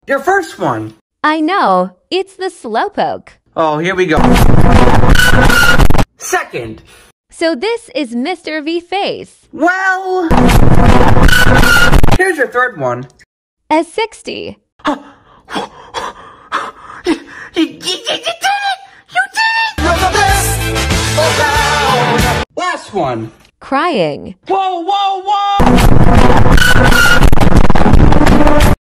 Your first one. I know. It's the slowpoke. Oh, here we go. Second. So this is Mr. V Face. Well, here's your third one. A 60. You did it! You did it! You're the best around! Last one. Crying. Whoa, whoa, whoa!